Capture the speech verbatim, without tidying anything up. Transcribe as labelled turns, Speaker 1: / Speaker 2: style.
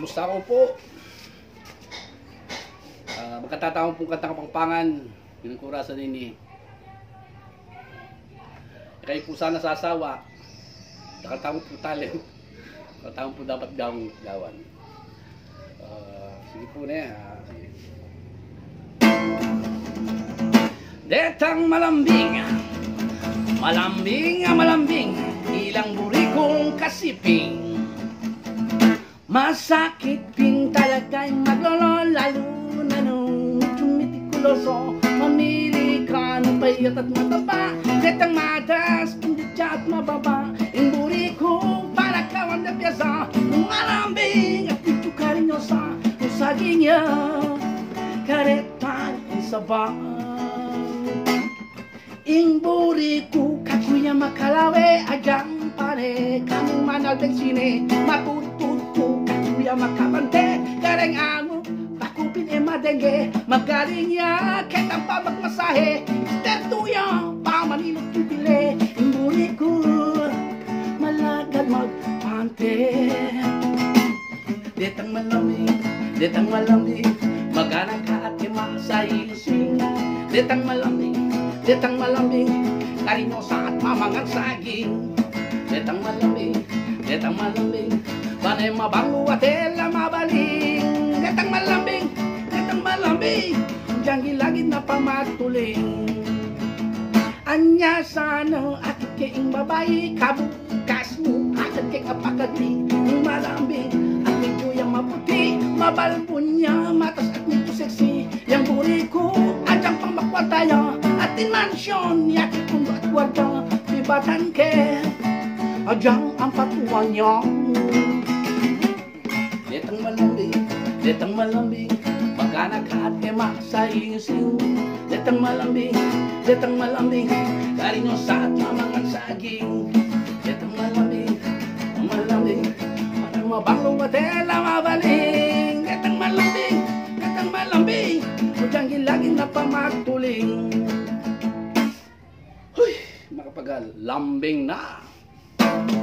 Speaker 1: Kamusta ko po? Uh, magkatataong pong kantang Kapampangan, pinagkurasan nini. Kayo po sana sasawa. Nakatamo po talent. Nakatamo po dapat gawang gawan. Uh, sige po na yan. Uh, sige. Detang malambing, malambing, malambing, ilang burikong kasiping. Masakit ping talaga'y maglolo, lalo na nung tumitikuloso. Mamili ka ng payat at mataba, detang matas, pinditya at mababa. Yung buriko para kawan na piyasa, nung malambing at pito karinyosa. Nung saging niya, karetan sabang. Ing buriko kakuya makalawe ajang pare, kaming manalbeng sine matututo kakuya makabante, kareng amo takupin e madenge, magaling ya ketang pamagmasahe, tertuya pamanilot tubile. Ing buriko malagad magpante, detang malamig, detang malamig, maganang ka at masayising. Detang malamig, detang malamig, karinyosa at mamangang saging. Detang malamig, detang malamig, panay mabango at ela mabaling. Detang malamig, detang malamig, diyang gilagid na pamatuling. Anya sana at ikaing babae, kabukas mo at ikaing apakagli. Ang malamig at medyo yung maputi, mabalbon niya, matas at medyo sexy. Yang buriko ajang pamakwataya, atin mansyon, yakit pundo at warga, bibatan ke ajang ang patuan niya. Detang malambing, detang malambing, magana ka at ema sa ising. Detang malambing, detang malambing, karinyosa at mamangang saging. Detang malambing, malambing, parang mabango at ela mabaling. Detang malambing, detang malambing, udang gilagin na pamatuling. Huy, makapagal, lambing na.